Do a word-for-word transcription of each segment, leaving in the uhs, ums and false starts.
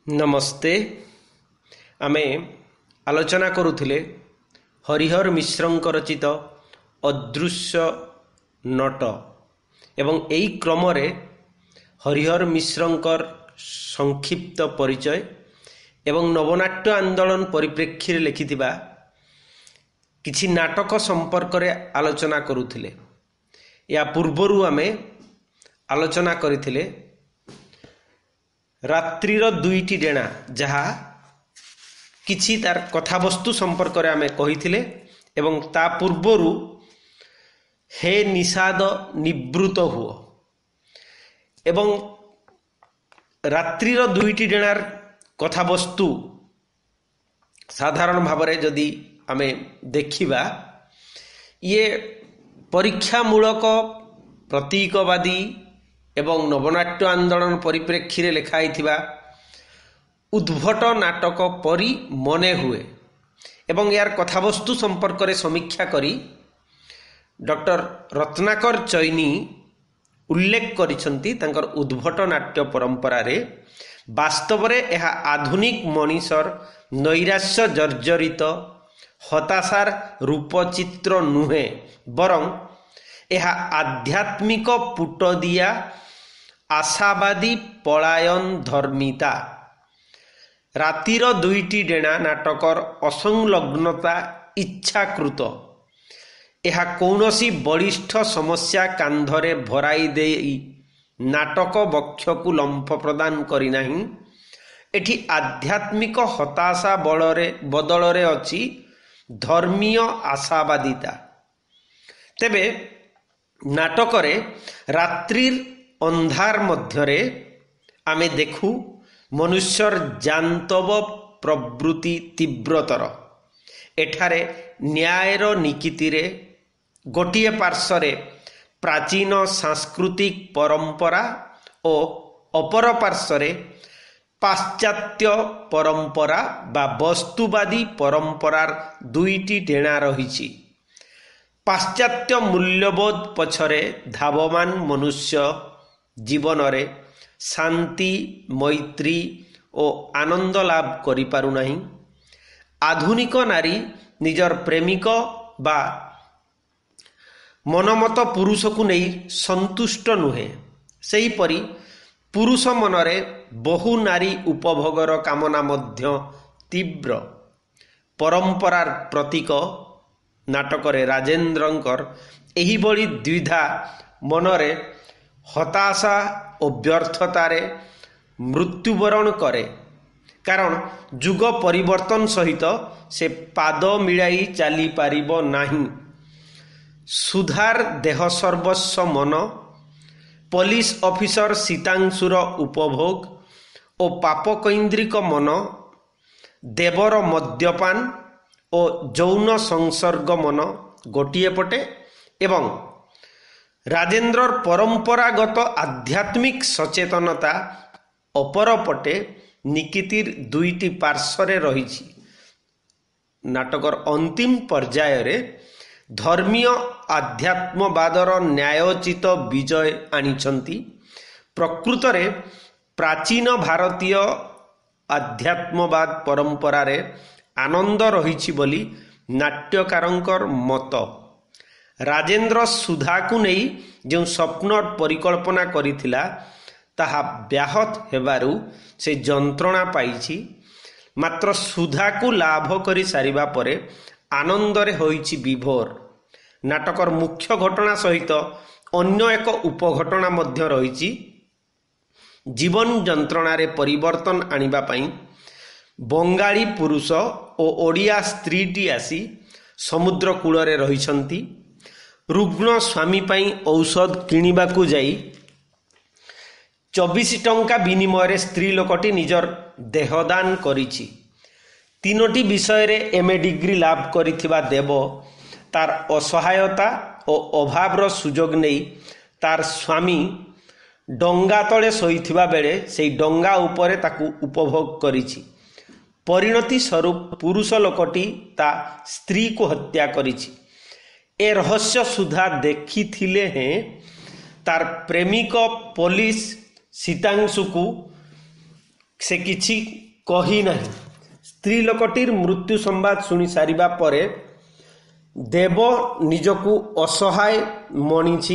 नमस्ते। आमे आलोचना करुथिले हरिहर मिश्रंकर रचित अदृश्य नट एवं एई क्रम रे हरिहर मिश्रंकर संक्षिप्त परिचय एवं नवनाट्य आंदोलन परिप्रेक्षी रे लिखिथिबा किछि नाटक संपर्क रे आलोचना करुथिले। या पूर्वरु आमे आलोचना करिथिले रात्रिर दुईटी डेणा जहा किछि तार कथावस्तु संपर्क रे आमे कहिथिले एवं ता पूर्वरु हे निषाद निवृत हुओ एवं रात्रिर दुईटी डेणार कथावस्तु साधारण भावरे जदि आमे देखिबा ये परीक्षामूलक प्रतीकवादी एवं नवनाट्य आंदोलन परिप्रेक्षी रे लिखाई थिबा उद्भट नाटक परी मने हुए एवं यार कथावस्तु संपर्क रे समीक्षा करी डॉक्टर रत्नाकर चैनी उल्लेख करिसंती तांकर उद्भट नाट्य परंपरा रे वास्तव रे एहा आधुनिक मनीषर नैराश्य जर्जरित हताशार रूपचित्र नुहे बरं एहा आध्यात्मिक पुट दिया आशावादी पलायन धर्मिता। रातिर दुईटी डेणा नाटकर असंलग्नता इच्छाकृत एहा कौनसी बलिष्ठ समस्या कांधरे भराई देई नाटक बक्षकु लंफ प्रदान करी नाही। एठी आध्यात्मिक हताशा बलरे बदलरे अछि धर्मीय आशावादिता। तेबे नाटकरे रात्रिर अंधार मध्यरे आमे देखु मनुष्यर जानतव प्रवृत्ति तीव्रतर। एठारे न्यायर निकितिरे गोटिए पार्श्वरे प्राचीन सांस्कृतिक परंपरा और अपर पार्श्वरे पाश्चात्य परंपरा बा वस्तुवादी परंपरार दुईटी डेणा रहिछि। पाश्चात्य मूल्यबोध पछरे धावमान मनुष्य जीवन रे शांति मैत्री और आनंद लाभ करि पारु नाही। आधुनिक नारी निजर प्रेमिक बा मनमत पुरुष को नहीं संतुष्ट नुहे। सही परी पुरुष मनरे बहु नारी उपभोगर कामना मध्य तीव्र। परंपरार प्रतीक नाटकरे राजेंद्रंकर एही बड़ी द्विधा मनरे हताशा और व्यर्थतारे मृत्युवरण करे, कारण जुग परिवर्तन सहित से पाद मिलाई चली पारिबो नाही। सुधार देह सर्वस्व मन पुलिस ऑफिसर सीतांशुर उपभोग और पापकैंद्रिक मन देवर मद्यपान और जौन संसर्ग मन गोटिए पटे एवं राजेंद्रर परंपरागत आध्यात्मिक सचेतनता अपर पटे निकितिर दुईटी पार्श्वरे रहिछि। नाटकर अंतिम पर्याय रे धर्मीय आध्यात्मवादर न्यायोचित विजय आनिछंती। प्रकृत रे प्राचीन भारतीय आध्यात्मवाद परंपरा रे आनंद रहिछि बोली नाट्यकारंकर मत। राजेंद्र सुधा को नहीं जो स्वप्न परिकल्पना करिथिला ताहा व्याहत हेबारु से जंत्रणा पाइछि। मात्र सुधा को लाभ करि सारिबा परे आनंदरे होइछि विभोर। नाटकर मुख्य घटना सहित अन्य एक उपघटना मध्य रहिछि। जीवन जंत्रणा रे परिवर्तन आनिबा पई बंगाली पुरुष और ओडिया स्त्रीटी आसी समुद्र कूलरे रहिछंती। रुग्ण स्वामी पाई औषध किनिबाकू जाई चौबीस टंका विनिमय स्त्री लोकटी निजर देहदान करिछि। तीनोटी विषय रे एमए डिग्री लाभ करिथिबा देव तार असहायता और अभावर सुजोग नहीं तार स्वामी डंगा तले सोईथिबा बेले सेई डंगा उपरे ताकू उपभोग करिछि। परिणति स्वरूप पुरुष लोकटी ता स्त्री को हत्या करिछि। ए रहस्य सुधा देखी थिले हैं तार प्रेमिक पुलिस सीतांशु को से किछि कही नाही। स्त्री लोकटीर मृत्यु संवाद शुणी सारिबा परे देव निजकु असहाय मणिछि।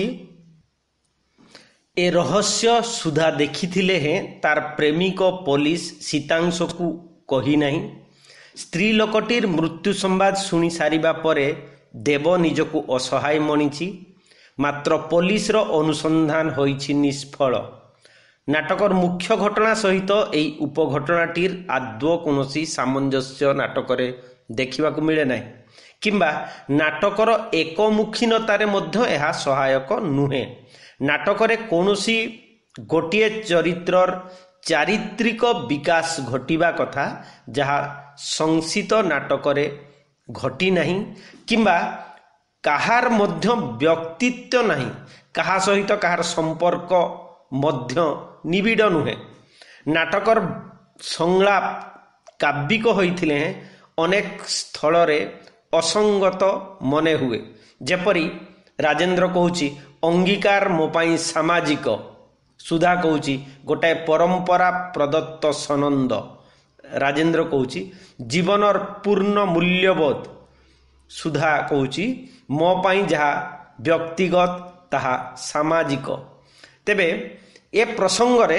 ए रहस्य सुधा देखिथिले हैं तार प्रेमिक पुलिस सीतांशकु कही नाही। स्त्री लोकटीर मृत्यु संवाद शुणी सारिबा परे देव निजकु असहाय मणिछि, मात्र पुलिसर अनुसंधान होइछि निष्फल। नाटकर मुख्य घटना सहित एई उपघटनाटीर आदौ कौनसी सामंजस्य नाटकरे देखिबाकु मिले नाही, किंबा नाटकर एकमुखीनतारे मध्य एहा सहायक नुहे। नाटकरे कौनसी गोटिए चरित्रर चारित्रिक विकास घटिबा कथा जहा संसित नाटकरे घटी नाही, किंबा काहार मध्य व्यक्तित्व नाही, काहा सहित काहार संपर्क मध्य निबिड़ नुहे। नाटकर संलाप काव्यिक होइथिले अनेक स्थल रे असंगत मने हुए। जेपरी राजेंद्र कहूची अंगीकार मो पाई सामाजिक, सुधा कहूची गोटाए परंपरा प्रदत्त सनंद, राजेंद्र कहूची जीवनर पूर्ण मूल्यबोध, सुधा कहूची मो पाई जहा व्यक्तिगत ताहा सामाजिक। तेबे ए प्रसंग रे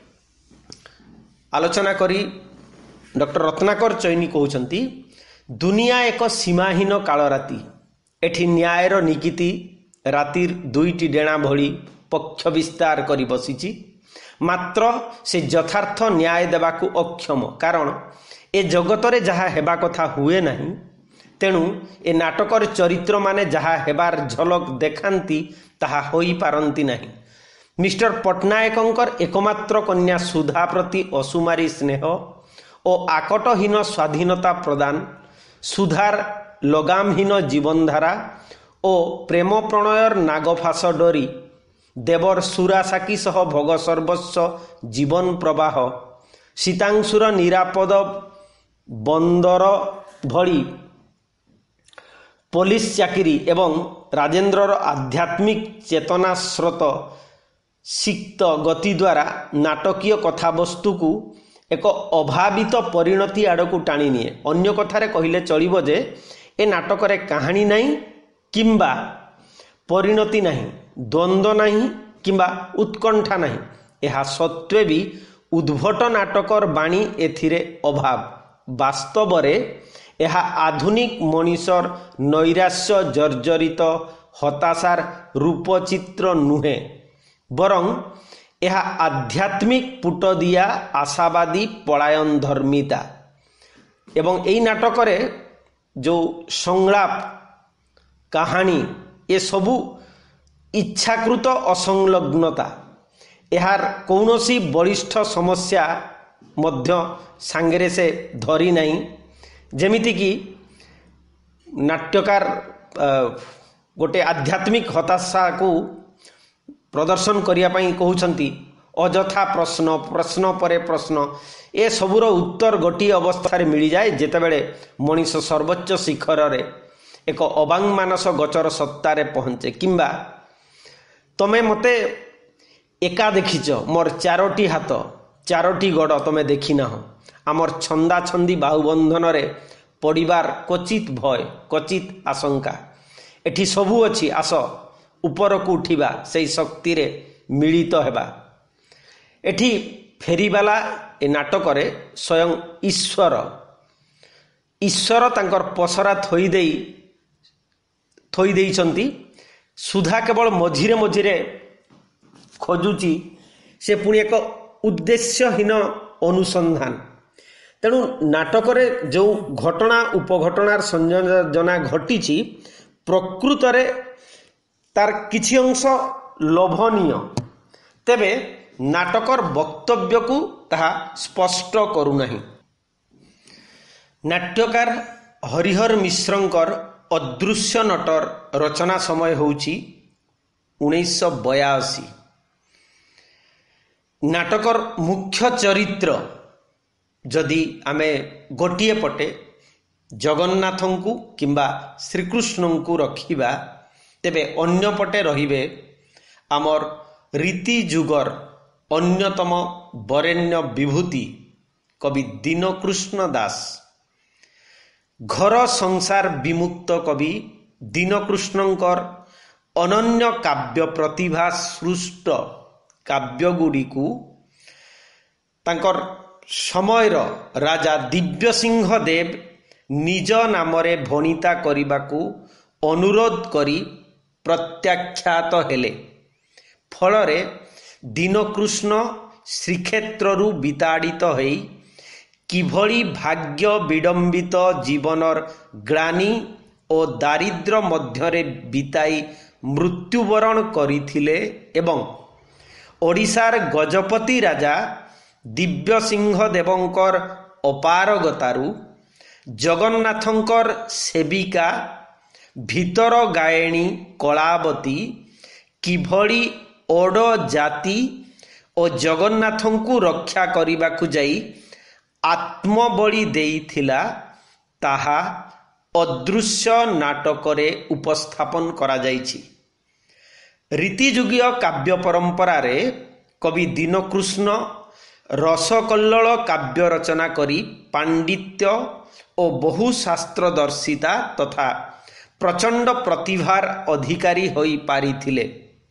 आलोचना करी डॉक्टर रत्नाकर चैनी कहउछंती दुनिया एक सीमाहीन काल राति, एठी न्यायर निकिति रातिर दुईटी डेणा भली पक्ष विस्तार करी बसिछि, मात्र से यथार्थ न्याय देबाकू अक्षम। कारण ए जगतरे जहा हेबा कथा हुए नहीं, तेणु ए नाटकर चरित्र माने जहा हेबार झलक देखांती ताहा होई पारंती नहीं। मिस्टर पट्टनायकंकर एकमात्र कन्या सुधा प्रति असुमारी स्नेह और आकटहीन स्वाधीनता प्रदान, सुधार लगामहीन जीवनधारा और प्रेम प्रणयर नागफास डरी देवर सुरासाकी सह भोग सर्वस्व जीवन प्रवाह, सीतांशुर निरापद बंदर भली पुलिस चाकरी एवं राजेंद्रर आध्यात्मिक चेतना स्रोत सिक्त गति द्वारा नाटकीय कथावस्तु को एक अभावित परिणति आड़क टाणी निए। अन्य कथारे कहिले चलिबो जे ए नाटकरे कहानी नहीं किंबा परिणति नहीं, द्वंद्व नहीं किंबा उत्कंठा नहीं। यह सत्वे भी उद्भट नाटकर बाणी एथिरे अभाव। वास्तव रे यह आधुनिक मनीषर नैराश्य जर्जरित हताशार रूपचित्र नुहे, बरं यह आध्यात्मिक पुट दिया आशावादी पलायन धर्मिता। एवं यही नाटकरे जो संलाप कहानी ये सबू इच्छाकृत असंलग्नता, यार कौनसी वरिष्ठ समस्या मध्य सांगरे से धरी नहीं। जेमिति कि नाट्यकार गोटे आध्यात्मिक हताशा को प्रदर्शन करिया पई कहउछंती अजथा प्रश्न प्रश्न परे प्रश्न, ए सबुर उत्तर गोटी अवस्था रे मिली जाए जेतेबेले मनीष सर्वोच्च शिखर रे एक अबांग मानस गचर सत्ता रे पहुंचे। किंबा तमे मते एका देखिच, मोर चारोटी हाथ चारोटी गड़ तमे देखी ना, आमर छंदा छंदी बाहुबंधन रे पड़िबार क्वचित भय क्वचित आशंका, एठी सबू अछि आस ऊपर को उठिबा से शक्ति रे मिलित हेबा। एठी फेरीवाला ए नाटक रे स्वयं ईश्वर ईश्वर तांकर पसरा थोई देई थोई देइछंती। सुधा केवल मझिरे मझिरे खोजुची से पुणी एक उद्देश्यहीन अनुसंधान। तेणु नाटक रे जो घटना उपघटनार संयोजना घटी प्रकृत रे तार किछि अंश लोभनीय, तेबे नाटकर वक्तव्य को ताहा स्पष्ट करू नहीं। नाट्यकार हरिहर मिश्रंकर अदृश्य नटर रचना समय होउची उन्नीस सौ बयासी। नाटकर मुख्य चरित्र जदि आमे गोटिए पटे जगन्नाथंकु किंबा श्रीकृष्णंकु रखिबा, तेबे अन्य पटे रहिबे आमर रीति जुगर अन्यतम बरेण्य विभूति कवि दीनकृष्ण दास। घर संसार विमुक्त कवि दीनकृष्णंकर अनन्य काव्य प्रतिभा सृष्ट काव्यगुड़िकु तांकर समयर राजा दिव्यसिंह देव निज नामरे भणिता करिबाकू अनुरोध करी प्रत्याख्यात हेले। फलरे दीनकृष्ण श्रीक्षेत्रु विताड़ित होई किभली भाग्य विडंबित जीवनर ग्लानि और दारिद्र्य मध्यरे बिताई मृत्युवरण करिथिले एवं ओडिशार गजपति राजा दिव्यसिंह देवंकर अपारगतारु जगन्नाथंकर सेविका भीतर गायणी कलावती किभली ओड जाति और जगन्नाथंकु रक्षा करिबाकु जाई आत्मबली देइथिला ताहा अदृश्य नाटकरे उपस्थापन करा जाइछि। रीतिजुगीय काव्य परंपरा रे कवि दीनकृष्ण रसकल्लोल काव्य रचना करी पांडित्य और बहु शास्त्रदर्शिता तथा प्रचंड प्रतिभार अधिकारी होई पारिथिले।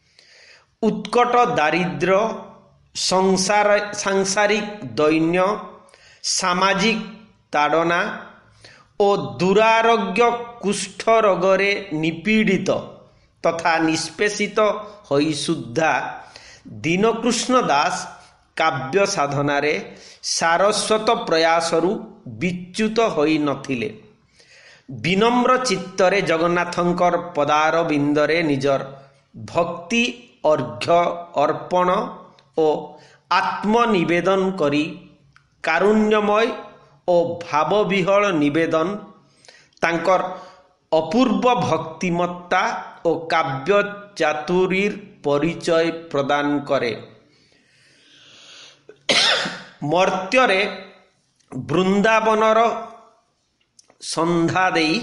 उत्कट दारिद्र्य संसार सांसारिक दैन्य सामाजिक ताड़ना और दुरारोग्य कुष्ठ रोगरे निपीड़ित तथा निष्पेषित होई सुद्धा दीनकृष्ण दास काव्य साधनारे सारस्वत प्रयासरु विच्युत होई नथिले। विनम्र चित्तरे जगन्नाथंकर पदार बिंदरे निजर भक्ति अर्घ्य अर्पण और आत्मनिवेदन करी कारुण्यमय और भावविहल निवेदन तांकर अपूर्व भक्तिमत्ता और काव्य चातुरीर परिचय प्रदान करे। मर्त्यरे वृंदावनर संधा देई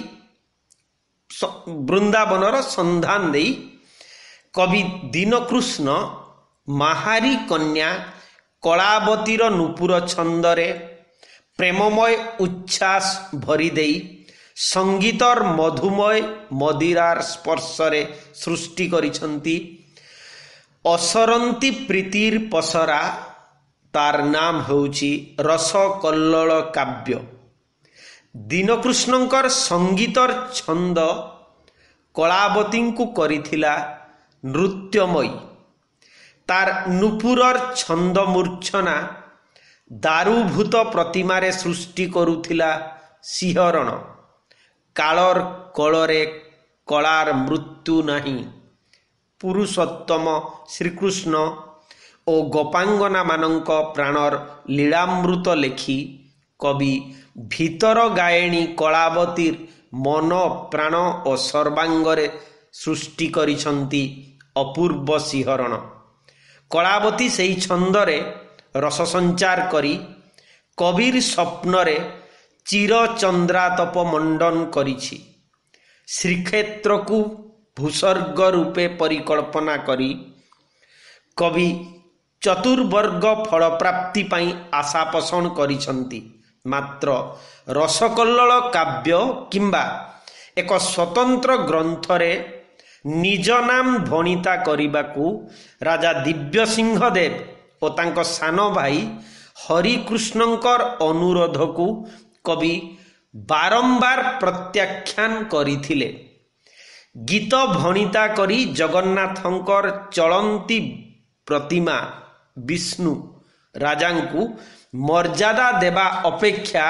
वृंदावनर संधान देई कवि दीनकृष्ण महारी कन्या कलावतीर नुपुर छंदरे प्रेममय उच्छ्वास भरी देई संगीतर मधुमय मदिरार स्पर्शरे सृष्टि करिछंती असरंती प्रीतिर पसरा तार नाम होउची रसकल्लोल काव्य। दीनकृष्णंकर संगीतर छंद कलावतींकु करिथिला नृत्यमयी। तार नुपुरर छंद मूर्छना दारुभूत प्रतिमारे सृष्टि करुथिला सिहरण। कालर कलरे कलार मृत्यु नाही। पुरुषोत्तम श्रीकृष्ण और गोपांगना मानक प्राणर लीलामृत लेखी कवि भीतर गायणी कलावतीर मन प्राण और सर्वांगरे सृष्टि करिछंती अपूर्व सिहरण। कलावती सेई छंदरे रस संचार करी कविर स्वप्नरे चिर चंद्रातप मंडन करिछि। श्रीक्षेत्र को भूस्वर्ग रूपे परिकल्पना करी कवि चतुर्वर्ग फल प्राप्ति पाई आशा पोषण करिछंती। मात्र रसकल्लोल काव्य किंबा एक स्वतंत्र ग्रंथरे निज नाम भणिता करिबाकू राजा दिव्यसिंह देव और तांको सानो भाई हरिकृष्णंकर अनुरोध को कवि बारंबार प्रत्याख्यान करिथिले। गीत भणिता करी जगन्नाथंकर चलंती प्रतिमा विष्णु राजांकु मर्यादा देवा अपेक्षा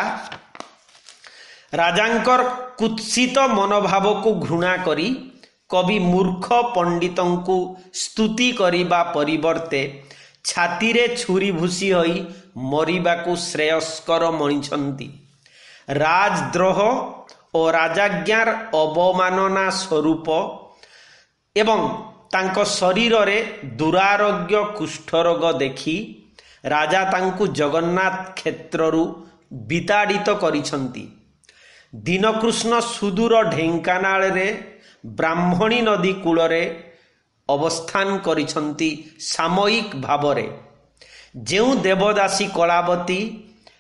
राजांकर कुत्सित मनोभाव को घृणा करी कवि मूर्ख पंडितंकु स्तुति करिबा परिवर्ते छातीरे छुरी भूसी होई मरिबाकू श्रेयस्कर मणिछंती। राजद्रोह और राजाज्ञार अवमानना स्वरूप एवं तांको शरीर रे दुरारोग्य कुष्ठरोग देखी राजा तांकु जगन्नाथ क्षेत्ररु विताड़ित करिछंती। दीनकृष्ण सुदूर ढेंकानाल रे ब्राह्मणी नदी कूलरे अवस्थान करिछंती। सामयिक भावरे जेउ देवदासी कलावती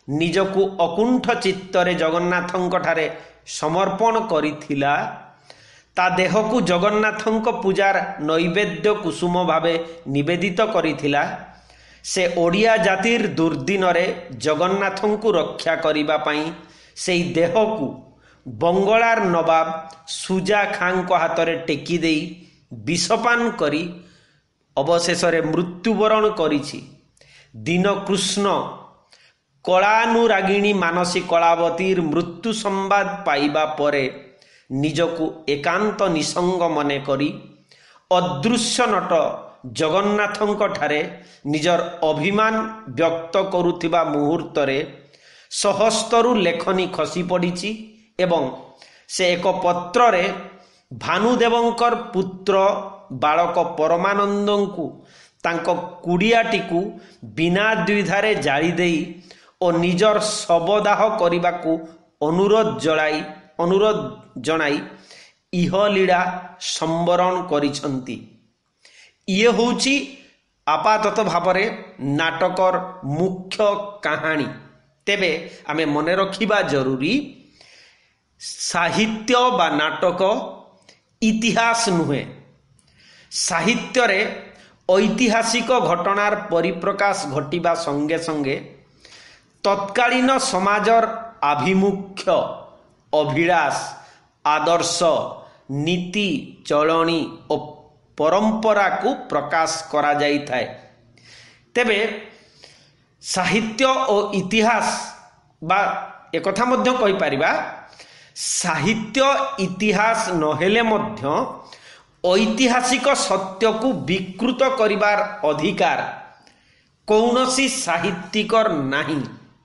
ନିଜକୁ ଅକୁଣ୍ଠ ଚିତ୍ତରେ ଜଗନ୍ନାଥଙ୍କ ଠାରେ ସମର୍ପଣ କରିଥିଲା, ତା ଦେହକୁ ଜଗନ୍ନାଥଙ୍କ ପୂଜାର ନୈବେଦ୍ୟ କୁସୁମ ଭାବେ ନିବେଦିତ କରିଥିଲା, ସେ ଓଡ଼ିଆ ଜାତିର ଦୁର୍ଦ୍ଦିନରେ ଜଗନ୍ନାଥଙ୍କୁ ରକ୍ଷା କରିବା ପାଇଁ ସେହି ଦେହକୁ ବଙ୍ଗଳାର ନବାବ ସୁଜା ଖାଁଙ୍କ ହାତରେ ଟେକି ଦେଇ ବିଷପାନ କରି ଅବଶେଷରେ ମୃତ୍ୟୁବରଣ କରିଛି। ଦୀନକୃଷ୍ଣ କଳାନୁରାଗିଣୀ ମାନସୀ କଳାବତୀର ମୃତ୍ୟୁ ସମ୍ବାଦ ପାଇବା ପରେ ନିଜକୁ ଏକାନ୍ତ ନିସଙ୍ଗ ମନେ କରି ଅଦୃଶ୍ୟ ନଟ ଜଗନ୍ନାଥଙ୍କ ଠାରେ ନିଜର ଅଭିମାନ ବ୍ୟକ୍ତ କରୁଥିବା ମୁହୂର୍ତ୍ତରେ ସହସ୍ତରୁ ଲେଖନୀ ଖସି ପଡ଼ିଛି ଏବଂ ସେ ଏକ ପତ୍ରରେ ଭାନୁଦେବଙ୍କର ପୁତ୍ର ବାଳକ ପରମାନନ୍ଦଙ୍କୁ ତାଙ୍କ କୁଡ଼ିଆଟିକୁ ବିନା ଦ୍ୱିଧାରେ ଜାଳି ଦେଇ ଓ ନିଜର ଶବଦାହ କରିବାକୁ ଅନୁରୋଧ ଜଣାଇ ଅନୁରୋଧ ଜଣାଇ ଇହଲୀଳା ସମ୍ବରଣ କରିଛନ୍ତି। ଇଏ ହେଉଛି ଆପାତତଃ ଭାବରେ ନାଟକର ମୁଖ୍ୟ କାହାଣୀ। ତେବେ ଆମେ ମନେ ରଖିବା ଜରୁରୀ, ସାହିତ୍ୟ ବା ନାଟକ ଇତିହାସ ନୁହେଁ। ସାହିତ୍ୟରେ ଐତିହାସିକ ଘଟଣାର ପରିପ୍ରକାଶ ଘଟିବା ସଙ୍ଗେ ସଙ୍ଗେ ତତ୍କାଳୀନ ସମାଜର ଆଭିମୁଖ୍ୟ, ଅଭିଳାଷ, ଆଦର୍ଶ, ନୀତି, ଚଳଣି ଓ ପରମ୍ପରାକୁ ପ୍ରକାଶ କରାଯାଇଥାଏ। ତେବେ ସାହିତ୍ୟ ଓ ଇତିହାସ ବା ଏକଥା ମଧ୍ୟ କହିପାରିବା, ସାହିତ୍ୟ ଇତିହାସ ନହେଲେ ମଧ୍ୟ ଐତିହାସିକ ସତ୍ୟକୁ ବିକୃତ କରିବାର ଅଧିକାର କୌଣସି ସାହିତ୍ୟିକର ନାହିଁ।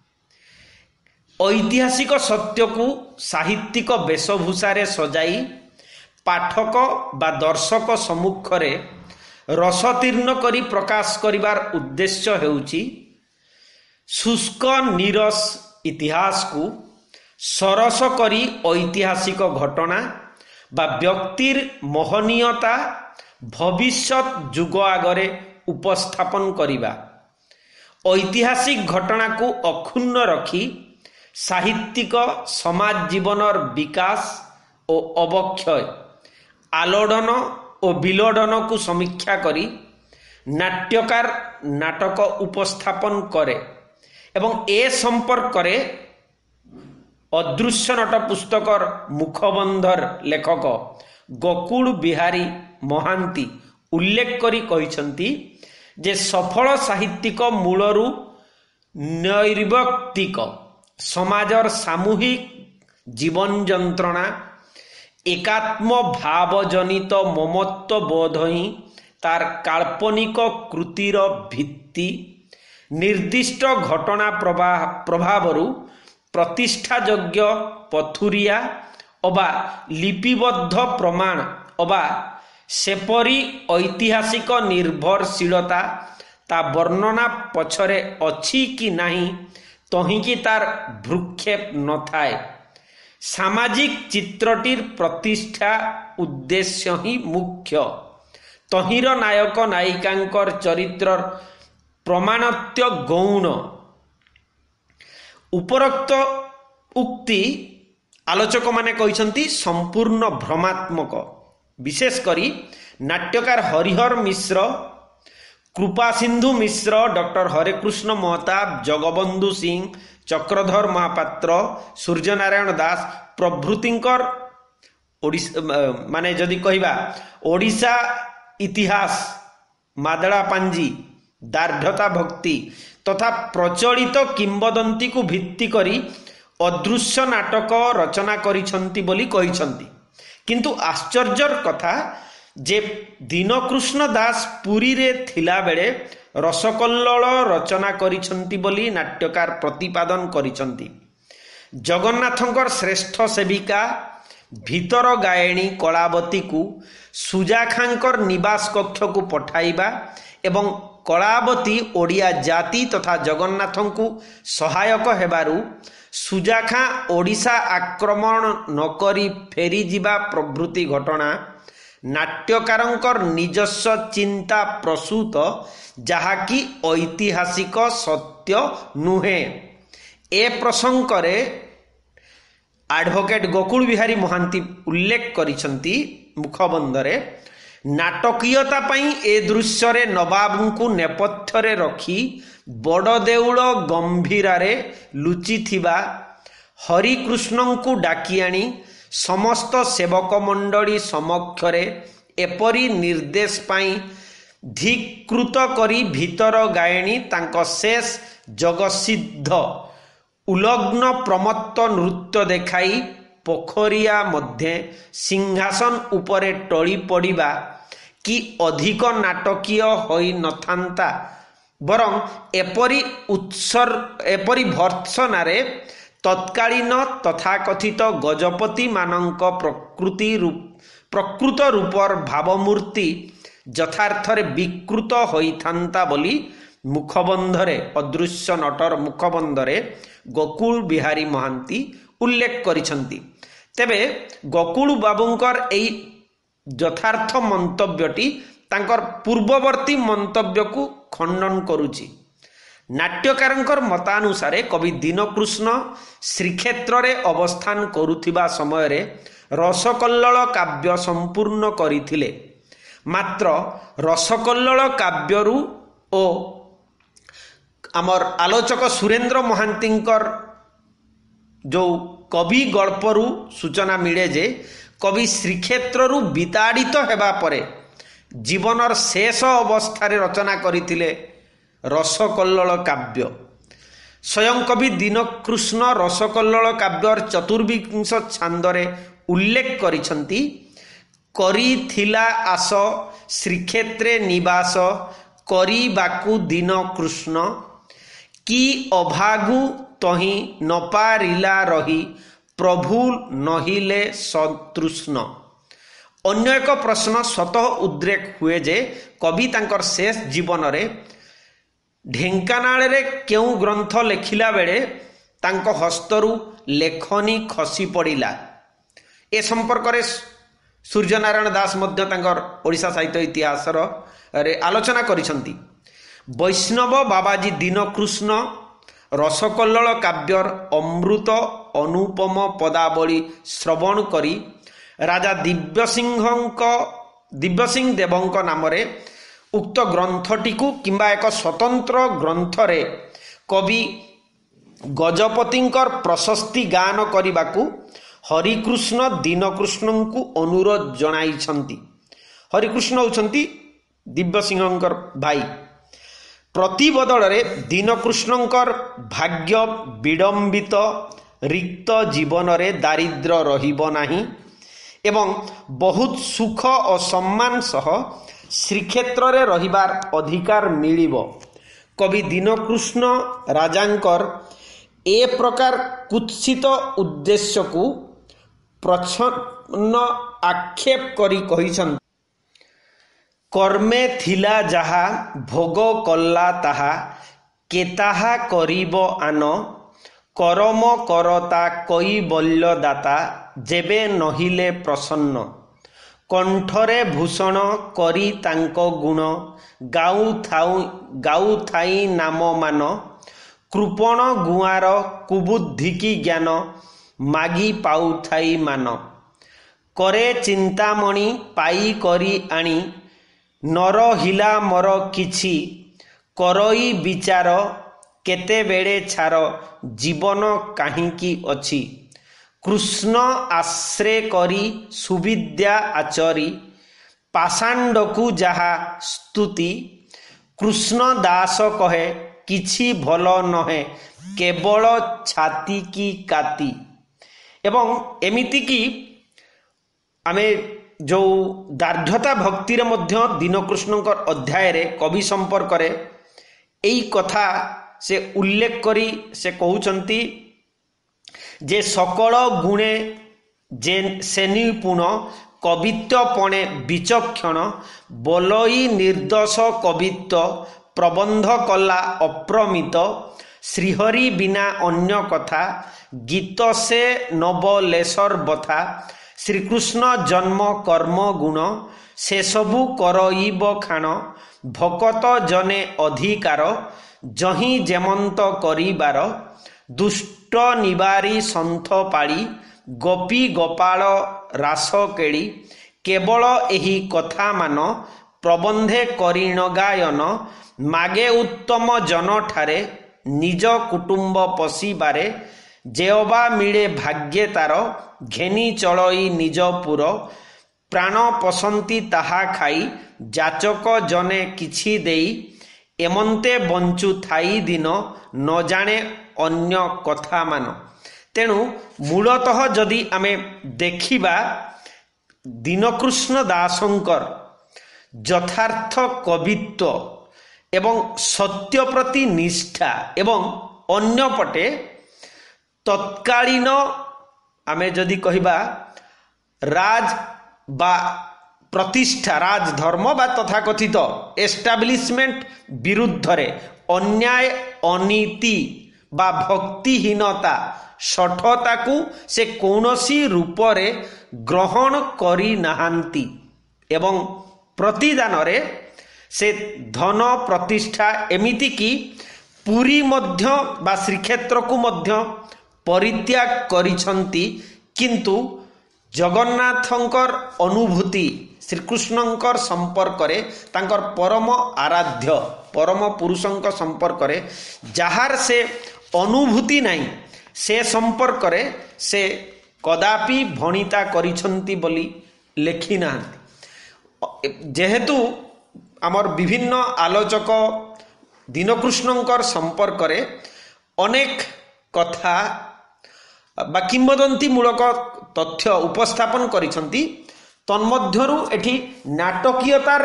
ଐତିହାସିକ ସତ୍ୟକୁ ସାହିତ୍ୟିକ ବେଶଭୂଷାରେ ସଜାଇ ପାଠକ ବା ଦର୍ଶକ ସମ୍ମୁଖରେ ରସତୀର୍ଣ୍ଣ କରି ପ୍ରକାଶ କରିବାର ଉଦ୍ଦେଶ୍ୟ ହେଉଛି ଶୁଷ୍କ ନିରସ ଇତିହାସକୁ ସରସ କରି ଐତିହାସିକ ଘଟଣା ବା ବ୍ୟକ୍ତିର ମହନୀୟତା ଭବିଷ୍ୟତ ଯୁଗ ଆଗରେ ଉପସ୍ଥାପନ କରିବା। ଐତିହାସିକ ଘଟଣାକୁ ଅକ୍ଷୁଣ୍ଣ ରଖି ସାହିତ୍ୟିକ ସମାଜ ଜୀବନର ବିକାଶ ଓ ଅବକ୍ଷୟ, ଆଲୋଡ଼ନ ଓ ବିଲୋଡ଼ନକୁ ସମୀକ୍ଷା କରି ନାଟ୍ୟକାର ନାଟକ ଉପସ୍ଥାପନ କରେ ଏବଂ ଏ ସମ୍ପର୍କରେ ଅଦୃଶ୍ୟ ନଟ ପୁସ୍ତକର ମୁଖବନ୍ଧର ଲେଖକ ଗୋକୁଳ ବିହାରୀ ମହାନ୍ତି ଉଲ୍ଲେଖ କରି କହିଛନ୍ତି ଯେ ସଫଳ ସାହିତ୍ୟିକ ମୂଳରୁ ନୈର୍ବକ୍ତିକ ସମାଜର ସାମୂହିକ ଜୀବନ ଯନ୍ତ୍ରଣା, ଏକାତ୍ମ ଭାବଜନିତ ମମତ୍ୱ ବୋଧ ହିଁ ତାର କାଳ୍ପନିକ କୃତିର ଭିତ୍ତି। ନିର୍ଦ୍ଦିଷ୍ଟ ଘଟଣା ପ୍ରବାହ ପ୍ରଭାବରୁ ପ୍ରତିଷ୍ଠାଯୋଗ୍ୟ ପଥୁରିଆ ଅବା ଲିପିବଦ୍ଧ ପ୍ରମାଣ ଅବା ସେପରି ଐତିହାସିକ ନିର୍ଭରଶୀଳତା ତା ବର୍ଣ୍ଣନା ପଛରେ ଅଛି କି ନାହିଁ ତହିଁକି ତାର ଭ୍ରୂକ୍ଷେପ ନଥାଏ। ସାମାଜିକ ଚିତ୍ରଟିର ପ୍ରତିଷ୍ଠା ଉଦ୍ଦେଶ୍ୟ ହିଁ ମୁଖ୍ୟ। ତହିଁର ନାୟକ ନାୟିକାଙ୍କର ଚରିତ୍ରର ପ୍ରମାଣତ୍ୟ ଗୌଣ। ଉପରୋକ୍ତ ଉକ୍ତି ଆଲୋଚକମାନେ କହିଛନ୍ତି ସମ୍ପୂର୍ଣ୍ଣ ଭ୍ରମାତ୍ମକ। ବିଶେଷ କରି ନାଟ୍ୟକାର ହରିହର ମିଶ୍ର, କୃପାସିନ୍ଧୁ ମିଶ୍ର, ଡକ୍ଟର ହରେକୃଷ୍ଣ ମହତାବ, ଜଗବନ୍ଧୁ ସିଂ, ଚକ୍ରଧର ମହାପାତ୍ର, ସୂର୍ଯ୍ୟନାରାୟଣ ଦାସ ପ୍ରଭୃତିଙ୍କର ଓଡ଼ିଶା ମାନେ ଯଦି କହିବା ଓଡ଼ିଶା ଇତିହାସ, ମାଦଳା ପାଞ୍ଜି, ଦାର୍ଢ୍ୟତା ଭକ୍ତି ତଥା ପ୍ରଚଳିତ କିମ୍ବଦନ୍ତୀକୁ ଭିତ୍ତି କରି ଅଦୃଶ୍ୟ ନାଟକ ରଚନା କରିଛନ୍ତି ବୋଲି କହିଛନ୍ତି। କିନ୍ତୁ ଆଶ୍ଚର୍ଯ୍ୟର କଥା ଯେ ଦୀନକୃଷ୍ଣ ଦାସ ପୁରୀରେ ଥିଲାବେଳେ ରସକଲ୍ଲୋଳ ରଚନା କରିଛନ୍ତି ବୋଲି ନାଟ୍ୟକାର ପ୍ରତିପାଦନ କରିଛନ୍ତି। ଜଗନ୍ନାଥଙ୍କର ଶ୍ରେଷ୍ଠ ସେବିକା ଭିତର ଗାୟଣୀ କଳାବତୀକୁ ସୁଜା ଖାଁଙ୍କର ନିବାସ କକ୍ଷକୁ ପଠାଇବା ଏବଂ କଳାବତୀ ଓଡ଼ିଆ ଜାତି ତଥା ଜଗନ୍ନାଥଙ୍କୁ ସହାୟକ ହେବାରୁ ସୁଜା ଖାଁ ଓଡ଼ିଶା ଆକ୍ରମଣ ନକରି ଫେରିଯିବା ପ୍ରଭୃତି ଘଟଣା ନାଟ୍ୟକାରଙ୍କର ନିଜସ୍ୱ ଚିନ୍ତା ପ୍ରସୂତ, ଯାହାକି ଐତିହାସିକ ସତ୍ୟ ନୁହେଁ। ए प्रसंगरे एडवोकेट गोकुल बिहारी महांती उल्लेख करिसंती मुखबंधरे नाटकीयता पई ए दृश्य रे नवाबंकु नेपथ्य रखी बड़ देउल गंभीरारे लुचिथिबा हरिकृष्णंकु डाकी आनी समस्त सेवक मंडली समक्षरे एपरी निर्देश पाई धिकृत करी भीतर गायणी तांको शेष जगसिद्ध उलग्न प्रमत्त नृत्य देखाई पोखरिया मध्य सिंहासन उपरे टळी पड़िबा कि अधिक नाटकीय होई नथांता बरं एपरी उत्सर एपरी भर्त्सनारे तत्कालीन तथाकथित गजपति मानक प्रकृति रूप प्रकृत रूपर भावमूर्ति यथार्थरे विकृत होइथांता बोली मुखबंधरे अदृश्य नटर मुखबंधरे गोकुल बिहारी महांती उल्लेख करिसंती। तेबे गोकुल बाबूंकर एई यथार्थ मंतव्यटी तांकर पूर्ववर्ती मंतव्य को खंडन करुछि। नाट्यकारंकर मतानुसारे कवि दीनकृष्ण श्रीक्षेत्र रे अवस्थान करुथिबा समय रे रसकल्लोल काव्य संपूर्ण करिथिले। मात्र रसकल्लोल काव्यरु ओ आमर आलोचक सुरेंद्र महांतींकर जो कवि गल्परु सूचना मिले जे कवि श्रीक्षेत्रु विताड़ित हेबा परे जीवनर शेष अवस्था रचना करथिले रसकल्लोल काव्य। स्वयं कवि दीनकृष्ण रसकल्लोल काव्यर चतुर्विंश छांदरे उल्लेख करिसंती करिथिला आस श्रीक्षेत्रे निवास करिबाकु दीनकृष्ण कि अभागु तही नपारिला रही प्रभु नहिले सतृष्ण। अन्य एक प्रश्न स्वतः उद्रेक हुए जे कवि तांकर शेष जीवन रे ढेंकानाल रे केउ ग्रंथ लेखिला बेले तांको हस्तरु लेखनी खसी पड़िला। ए संपर्क रे सूर्यनारायण दास मध्य तांकर ओडिशा साहित्य इतिहास रे आलोचना करिसंती। वैष्णव बाबाजी दीनकृष्ण रसकल्लोल काव्यर अमृत अनुपम पदावली श्रवण करी राजा दिव्यसिंहक दिव्यसिंह देवଙ୍କ नामरे उक्त ग्रंथटिकु किंबा एक स्वतंत्र ग्रंथरे कवि गजपतिंकर प्रशस्ति गान करिबाकु हरिकृष्ण दीनकृष्णंकु अनुरोध जणाइछंती। हरिकृष्ण होउछंती दिव्यसिंहंकर भाई। प्रति बदलरे दीनकृष्णंकर भाग्य विडंबित रिक्त जीवन रे दारिद्र रहिबो नाही एवं बहुत सुख और सम्मान सह श्रीक्षेत्र रे रहिबार अधिकार मिलिबो। कवि दीनकृष्ण राजांकर ए प्रकार कुत्सित उद्देश्य को प्रच्छन्न आक्षेप करी कहिछन कर्मे थिला जहा भोग कल्ला ताहा केताहा करिब आन करम करता कैबल्य दाता जेबे नहिले प्रसन्न कंठरे भूषण करी तांको गुण गाउ थाउ गाउ थाई नाम मान कृपण गुआर कुबुद्धि की ज्ञान मागी पाउ थाई मान करे चिंतामणि पाई करी आनी नर हिला मर किछि करई विचार केते बेड़े छार जीवन काहींकी अछि कृष्ण आश्रय करी सुविद्या आचरी पाषांडकु जहा स्तुति कृष्ण दास कहे किछि भल नहे केवल छाती की काती। एवं एमिति की आमे जो दार्ढ्यता भक्ति रे मध्य दीनकृष्णकर अध्याय रे कवि संपर्क रे एई कथा से उल्लेख करी से कहउचंती जे सकल गुणे जे से निपुण कवित्वपणे विचक्षण बोलई निर्दोष कवित्व प्रबंध कला अप्रमित श्रीहरि बिना अन्य कथा गीत से नवलेशर बथा श्रीकृष्ण जन्म कर्म गुण से सबु करइब खाण भकत जने अधिकार जही जेमंत करिबार ଦୁଷ୍ଟ ନିବାରୀ ସନ୍ଥ ପାଳି ଗୋପୀ ଗୋପାଳ ରାସ କେଳି କେବଳ ଏହି କଥା ମାନ ପ୍ରବନ୍ଧେ କରିଣ ଗାୟନ ମାଗେ ଉତ୍ତମ ଜନଠାରେ ନିଜ କୁଟୁମ୍ବ ପଶିବାରେ ଯେଅବା ମିଳେ ଭାଗ୍ୟେ ତାର ଘେନି ଚଳଇ ନିଜ ପୁର ପ୍ରାଣ ପସନ୍ତି ତାହା ଖାଇ ଯାଚକ ଜନେ କିଛି ଦେଇ ଏମନ୍ତେ ବଞ୍ଚୁ ଥାଇ ଦିନ ନ ଜାଣେ ଅନ୍ୟ କଥା ମାନ। ତେଣୁ ମୂଳତଃ ଯଦି ଆମେ ଦେଖିବା ଦୀନକୃଷ୍ଣ ଦାସଙ୍କର ଯଥାର୍ଥ କବିତ୍ୱ ଏବଂ ସତ୍ୟ ପ୍ରତି ନିଷ୍ଠା ଏବଂ ଅନ୍ୟପଟେ ତତ୍କାଳୀନ ଆମେ ଯଦି କହିବା ରାଜ ବା ପ୍ରତିଷ୍ଠା ରାଜଧର୍ମ ବା ତଥାକଥିତ ଏଷ୍ଟାବ୍ଲିଶମେଣ୍ଟ ବିରୁଦ୍ଧରେ ଅନ୍ୟାୟ ଅନୀତି ବା ଭକ୍ତିହୀନତା ଶଠତାକୁ ସେ କୌଣସି ରୂପରେ ଗ୍ରହଣ କରିନାହାନ୍ତି ଏବଂ ପ୍ରତିଦାନରେ ସେ ଧନ ପ୍ରତିଷ୍ଠା ଏମିତିକି ପୁରୀ ମଧ୍ୟ ବା ଶ୍ରୀକ୍ଷେତ୍ରକୁ ମଧ୍ୟ ପରିତ୍ୟାଗ କରିଛନ୍ତି। କିନ୍ତୁ ଜଗନ୍ନାଥଙ୍କର ଅନୁଭୂତି ଶ୍ରୀକୃଷ୍ଣଙ୍କର ସମ୍ପର୍କରେ ତାଙ୍କର ପରମ ଆରାଧ୍ୟ ପରମ ପୁରୁଷଙ୍କ ସମ୍ପର୍କରେ ଯାହାର ସେ ଅନୁଭୂତି ନାହିଁ ସେ ସମ୍ପର୍କରେ ସେ କଦାପି ଭଣିତା କରିଛନ୍ତି ବୋଲି ଲେଖି ନାହାନ୍ତି। ଯେହେତୁ ଆମର ବିଭିନ୍ନ ଆଲୋଚକ ଦୀନକୃଷ୍ଣଙ୍କର ସମ୍ପର୍କରେ ଅନେକ କଥା ବା କିମ୍ବଦନ୍ତୀ ମୂଳକ ତଥ୍ୟ ଉପସ୍ଥାପନ କରିଛନ୍ତି, ତନ୍ମଧ୍ୟରୁ ଏଠି ନାଟକୀୟତାର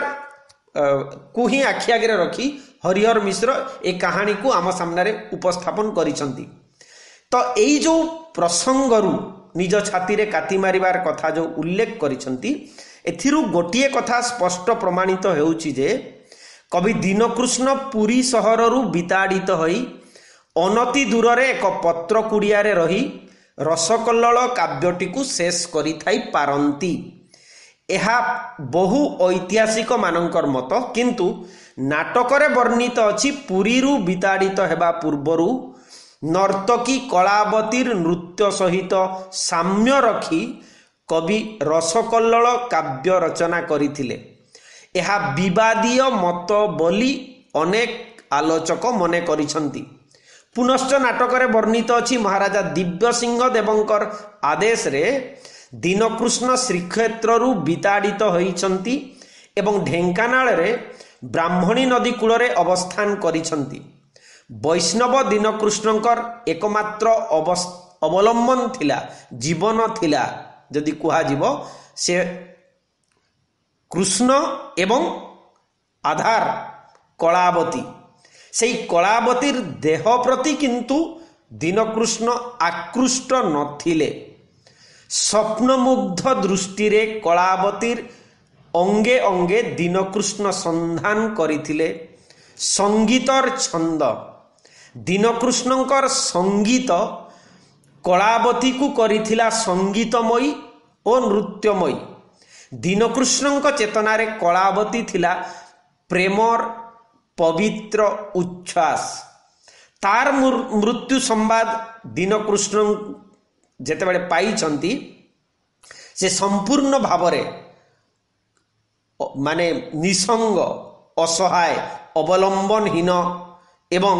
କୁ ହିଁ ଆଖି ଆଗରେ ରଖି ହରିହର ମିଶ୍ର ଏ କାହାଣୀକୁ ଆମ ସାମ୍ନାରେ ଉପସ୍ଥାପନ କରିଛନ୍ତି। ତ ଏଇ ଯେଉଁ ପ୍ରସଙ୍ଗରୁ ନିଜ ଛାତିରେ କାତି ମାରିବାର କଥା ଯେଉଁ ଉଲ୍ଲେଖ କରିଛନ୍ତି, ଏଥିରୁ ଗୋଟିଏ କଥା ସ୍ପଷ୍ଟ ପ୍ରମାଣିତ ହେଉଛି ଯେ କବି ଦୀନକୃଷ୍ଣ ପୁରୀ ସହରରୁ ବିତାଡ଼ିତ ହୋଇ ଅନତି ଦୂରରେ ଏକ ପତ୍ର କୁଡ଼ିଆରେ ରହି ରସକଲ୍ଲୋଳ କାବ୍ୟଟିକୁ ଶେଷ କରିଥାଇ ପାରନ୍ତି। ଏହା ବହୁ ଐତିହାସିକ ମାନଙ୍କର ମତ, କିନ୍ତୁ ନାଟକରେ ବର୍ଣ୍ଣିତ ଅଛି ପୁରୀରୁ ବିତାଡ଼ିତ ହେବା ପୂର୍ବରୁ ନର୍ତ୍ତକୀ କଳାବତୀର ନୃତ୍ୟ ସହିତ ସାମ୍ୟ ରଖି କବି ରସକଲ୍ଲୋଳ କାବ୍ୟ ରଚନା କରିଥିଲେ। ଏହା ବିବାଦୀୟ ମତ ବୋଲି ଅନେକ ଆଲୋଚକ ମନେ କରିଛନ୍ତି। ପୁନଶ୍ଚ ନାଟକରେ ବର୍ଣ୍ଣିତ ଅଛି ମହାରାଜା ଦିବ୍ୟସିଂହ ଦେବଙ୍କର ଆଦେଶରେ ଦୀନକୃଷ୍ଣ ଶ୍ରୀକ୍ଷେତ୍ରରୁ ବିତାଡ଼ିତ ହୋଇଛନ୍ତି ଏବଂ ଢେଙ୍କାନାଳରେ ବ୍ରାହ୍ମଣୀ ନଦୀ କୂଳରେ ଅବସ୍ଥାନ କରିଛନ୍ତି। ବୈଷ୍ଣବ ଦୀନକୃଷ୍ଣଙ୍କର ଏକମାତ୍ର ଅବଲମ୍ବନ ଥିଲା, ଜୀବନ ଥିଲା ଯଦି କୁହାଯିବ, ସେ କୃଷ୍ଣ ଏବଂ ଆଧାର କଳାବତୀ। ସେହି କଳାବତୀର ଦେହ ପ୍ରତି କିନ୍ତୁ ଦୀନକୃଷ୍ଣ ଆକୃଷ୍ଟ ନଥିଲେ। ସ୍ୱପ୍ନମୁଗ୍ଧ ଦୃଷ୍ଟିରେ କଳାବତୀର ଅଙ୍ଗେ ଅଙ୍ଗେ ଦୀନକୃଷ୍ଣ ସନ୍ଧାନ କରିଥିଲେ ସଙ୍ଗୀତର ଛନ୍ଦ। ଦୀନକୃଷ୍ଣଙ୍କର ସଙ୍ଗୀତ କଳାବତୀକୁ କରିଥିଲା ସଙ୍ଗୀତମୟୀ ଓ ନୃତ୍ୟମୟୀ। ଦୀନକୃଷ୍ଣଙ୍କ ଚେତନାରେ କଳାବତୀ ଥିଲା ପ୍ରେମର ପବିତ୍ର ଉଚ୍ଛ୍ୱାସ। ତାର ମୃତ୍ୟୁ ସମ୍ବାଦ ଦୀନକୃଷ୍ଣ ଯେତେବେଳେ ପାଇଛନ୍ତି, ସେ ସମ୍ପୂର୍ଣ୍ଣ ଭାବରେ ମାନେ ନିସଙ୍ଗ, ଅସହାୟ, ଅବଲମ୍ବନହୀନ ଏବଂ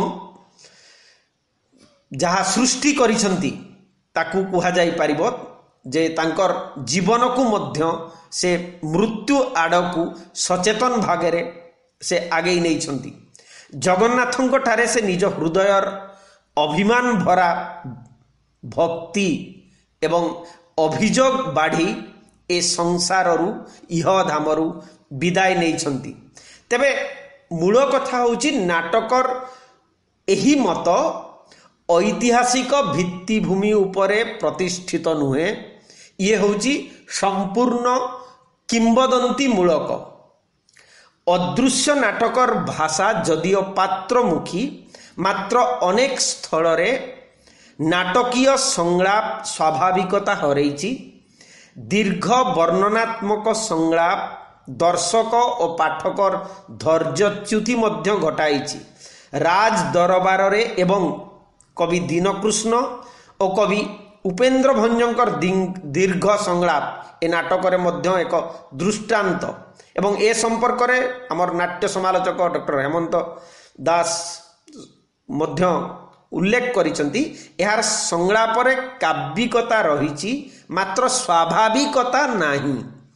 ଯାହା ସୃଷ୍ଟି କରିଛନ୍ତି ତାକୁ କୁହାଯାଇପାରିବ ଯେ ତାଙ୍କର ଜୀବନକୁ ମଧ୍ୟ ସେ ମୃତ୍ୟୁ ଆଡ଼କୁ ସଚେତନ ଭାଗରେ ସେ ଆଗେଇ ନେଇଛନ୍ତି। ଜଗନ୍ନାଥଙ୍କ ଠାରେ ସେ ନିଜ ହୃଦୟର ଅଭିମାନ ଭରା ଭକ୍ତି ଏବଂ ଅଭିଯୋଗ ବାଢ଼ି ଏ ସଂସାରରୁ ଇହଧାମରୁ ବିଦାୟ ନେଇଛନ୍ତି। ତେବେ ମୂଳ କଥା ହେଉଛି ନାଟକର ଏହି ମତ ଐତିହାସିକ ଭିତ୍ତିଭୂମି ଉପରେ ପ୍ରତିଷ୍ଠିତ ନୁହେଁ, ଇଏ ହେଉଛି ସମ୍ପୂର୍ଣ୍ଣ କିମ୍ବଦନ୍ତୀ ମୂଳକ। ଅଦୃଶ୍ୟ ନାଟକର ଭାଷା ଯଦିଓ ପାତ୍ରମୁଖୀ, ମାତ୍ର ଅନେକ ସ୍ଥଳରେ ନାଟକୀୟ ସଂଳାପ ସ୍ୱାଭାବିକତା ହରେଇଛି। ଦୀର୍ଘ ବର୍ଣ୍ଣନାତ୍ମକ ସଂଳାପ ଦର୍ଶକ ଓ ପାଠକର ଧୈର୍ଯ୍ୟଚ୍ୟୁତି ମଧ୍ୟ ଘଟାଇଛି। ରାଜ ଦରବାରରେ ଏବଂ कवि दीनकृष्ण और कवि उपेन्द्र भंजकर दीर्घ संलाप ए नाटक एक दृष्टांत एवं ए संपर्क रे हमर नाट्य समालोचक डॉक्टर हेमंत दास मध्य उल्लेख करिसंती। यार संलाप रे काव्यिकता रहिछि मात्र स्वाभाविकता नाही।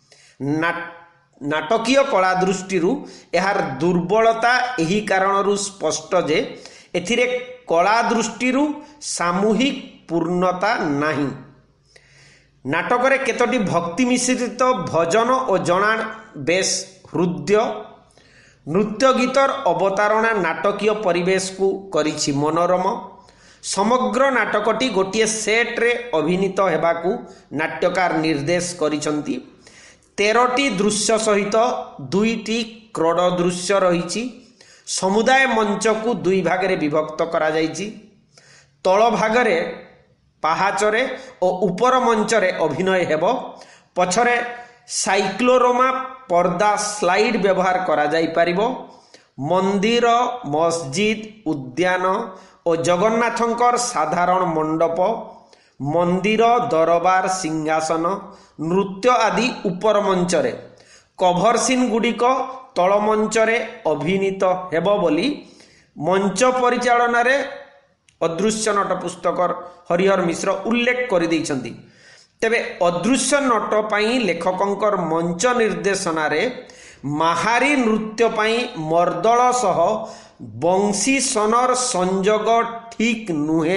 नाटकीय कला दृष्टि यार दुर्बलता यही कारणरू स्पष्ट जे एथिरे कला दृष्टि सामूहिक पूर्णता नाही। नाटक रे केतोटी भक्ति मिश्रित भजन और जणाण बेस हृदय नृत्य गीतर अवतारणा नाटकीय परिवेश को करिछि मनोरम। समग्र नाटकटी गोटे सेट रे अभिनीत हेबाकू नाट्यकार निर्देश करिसंती। तेरटी दृश्य सहित दुईटी क्रोड दृश्य रहिछि। समुदाय मंच को दुई भाग रे विभक्त करा जाइछि। तल भाग रे पाहाचरे और उपर मंचरे अभिनय हेबो। पछरे साइक्लोरोमा पर्दा स्लाइड व्यवहार करा जाई परिबो। मंदिर मस्जिद उद्यान और जगन्नाथंकर साधारण मंडप मंदिर दरबार सिंहासन नृत्य आदि उपर मंचरे कभर सीन गुड़िक तल मंचरे अभिनीत हेबो बोली मंच परिचालन रे अदृश्य नट पुस्तकर हरिहर मिश्र उल्लेख कर दैछंती। तेबे अदृश्य नट पाई लेखकंकर मंच निर्देशना रे माहारी नृत्य पाई मर्दल सह बंशी सनर संजोग ठीक नुहे।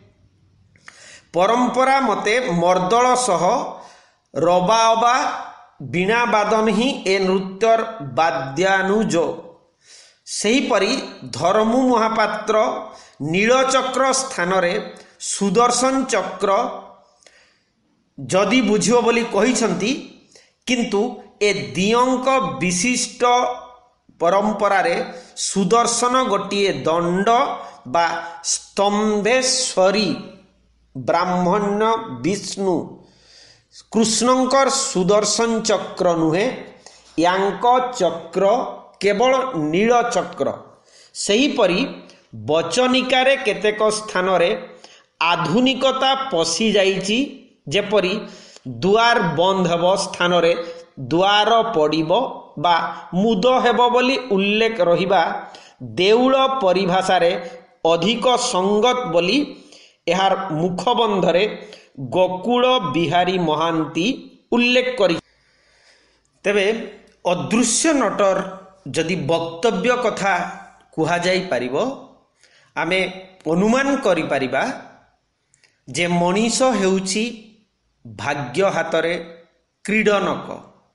परंपरा मते मर्दल सह रबाअबा बीणा बादन ही ए नृत्यर वाद्यानुज। सेहीपरि धर्मु महापात्र नीलचक्र स्थान रे सुदर्शन चक्र जदि बुझियो बोली कहिसंती किंतु ए दियंक विशिष्ट परंपरा रे सुदर्शन गोटिए दंड बा स्तंभेश्वरी ब्राह्मण्य विष्णु कृष्णंकर सुदर्शन चक्र नुहे। यांक चक्र केवल नील चक्र। सेहीपरि बचनिकारे केतेक स्थान रे आधुनिकता पशि जाइछि। जेपरि दुआर बंद हेब स्थान रे द्वार पड़िबो बा मुद हेबो बोली उल्लेख रहिबा देउळ परिभाषा रे अधिक संगत बोली एहार मुखबंधरे गोकुल बिहारी महांती उल्लेख करी। तेबे अदृश्य नटर जदि वक्तव्य कथा कुहा जाई परिबो आमे अनुमान करि परिबा जे मनीष हेउछि भाग्य हातरे क्रीडनक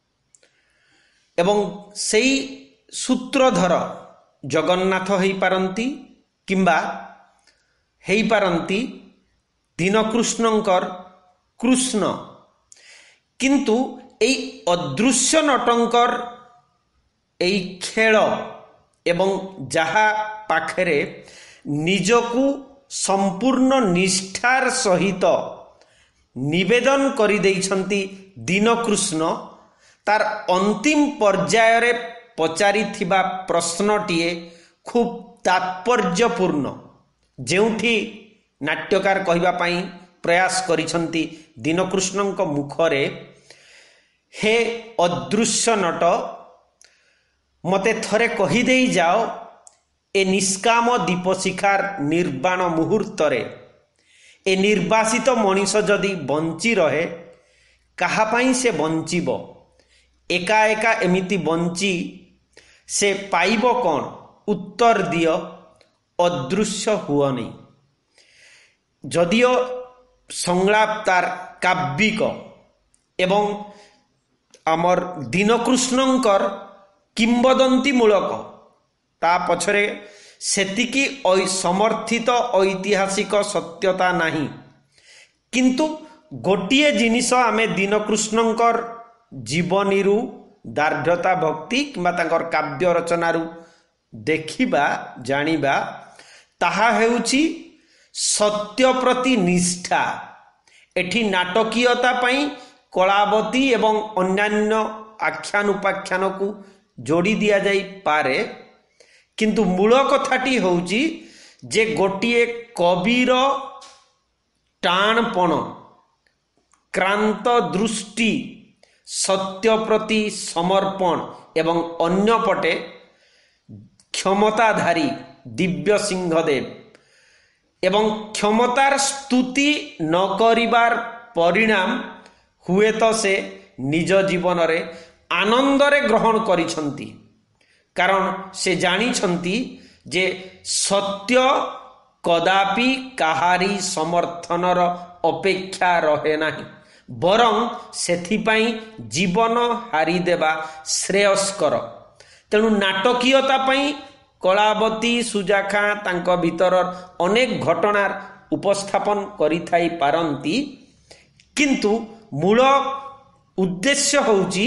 एवं सेई सूत्रधर जगन्नाथ हेई पारंती किंबा हेई पारंती दीनकृष्णंकर कृष्ण। किंतु एई अदृश्य नटंकर एई खेल एवं जहा पाखरे निजकू संपूर्ण निष्ठार सहित निवेदन करि दैछंती दीनकृष्ण तार अंतिम पर्याय रे पचारि थिबा प्रश्नटीए खूब तात्पर्यपूर्ण जेउठी नाट्यकार कहिबा पाई प्रयास करिसंती दीनकृष्णंक मुखरे हे अदृश्य नट मते थरे कहि देई जाओ ए निष्काम दीपशिखार निर्वाण मुहूर्त रे ए निर्वासित मनीष जदि बंची रहे कहा पाई से बंचीबो। एका एका एमिति बंची से पाइबो कौन उत्तर दियो अदृश्य हुआ नहीं। जदियो संलाप तार काव्यिक एवं आमर दीनकृष्णंकर किंबदंती मूलक ता पछरे सेतिकी समर्थित ऐतिहासिक सत्यता नाही। किंतु गोटिए जिनिस आमे दीनकृष्णंकर जीवनीरु दार्ढ्यता भक्ति किंबा तांकर काव्य रचनारू देखिबा जानिबा ताहा हेउची सत्य प्रति निष्ठा। एठी नाटकीयता पाई कलावती एवं अन्यान्य आख्यान उपाख्यान को जोड़ी दिया जाई पारे किंतु मूल कथाटी होउची जे गोटिए कविर टाणपण क्रांत दृष्टि सत्य प्रति समर्पण एवं अन्यपटे क्षमताधारी दिव्य सिंहदेव एवं क्षमतार स्तुति न करिबार परिणाम हुए तो से निज जीवन रे आनंदरे ग्रहण करिसंती कारण से जानिछंती जे सत्य कदापि काहारी समर्थनर अपेक्षा रहे नाही बरं सेथिपाई जीवन हारी देवा श्रेयस्कर। तेणु नाटकीयता पाई कलावती सुजाखा तांको भीतर अनेक घटनार उपस्थापन करिथाई पारंती किंतु मूल उद्देश्य होउची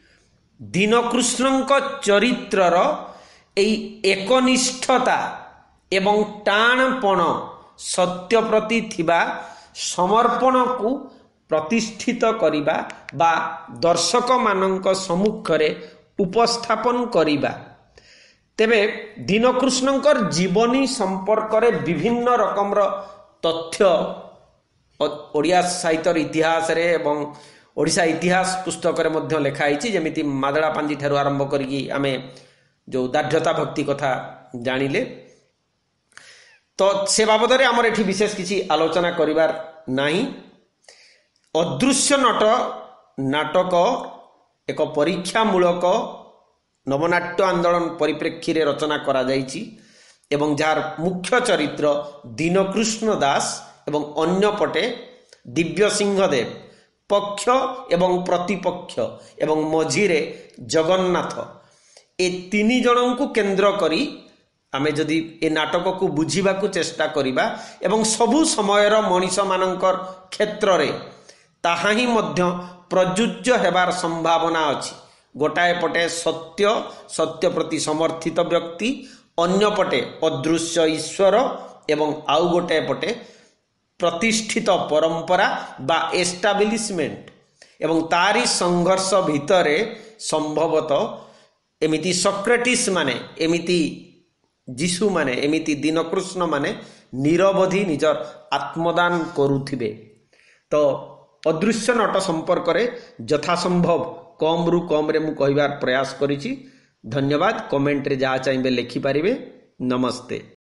दीनकृष्णଙ୍କ चरित्रर एई एकनिष्ठता एवं टाणपण सत्य प्रति थिबा समर्पण को प्रतिष्ठित करिबा बा दर्शक मानक सम्मुखरे उपस्थापन करिबा। तेबे दीनकृष्णଙ୍କର जीवनी संपर्क रे विभिन्न रकमर तथ्य ओडिया साहित्यर इतिहास रे एवं ओडिशा इतिहास पुस्तक रे मध्य लेखा आइछि जेमिति मादळा पांजी ठारू आरंभ करिकि आमे जो दार्ढ्यता भक्ति कथा जानिले तो से बाबद रे हमर एठी विशेष किछि आलोचना करिवार नाही। अदृश्य नट नाटक एक परीक्षामूलक नवनाट्य आंदोलन परिप्रेक्षी रे रचना करा जाइछि एवं जार मुख्य चरित्र दीनकृष्ण दास एवं अन्य पटे दिव्य सिंहदेव पक्ष एवं प्रतिपक्ष एवं मझिरे जगन्नाथ ए तीन जन को केंद्र करी आमे जदि ए नाटक को बुझीबा को चेष्टा करिबा एवं सबु समयर मनीष मानकर क्षेत्र रे ताहा ही मध्य प्रयुज्य हेबार संभावना अछि। गोटाए पटे सत्य सत्य प्रति समर्थित व्यक्ति अन्य पटे अदृश्य ईश्वर एवं आउ गोटाए पटे प्रतिष्ठित परंपरा बा एस्टाब्लिशमेंट एवं तारी संघर्ष भितरे संभवतः एमिति सक्रेटिस माने एमिति जीशु माने एमिति दीनकृष्ण माने निरवधि निजर आत्मदान करुथिबे। तो अदृश्य नट संपर्क रे यथासंभव कम रु कम रे मु कहिबार प्रयास करिछि। धन्यवाद। कमेंट रे जहा चाहिए लिखि पारिबे। नमस्ते।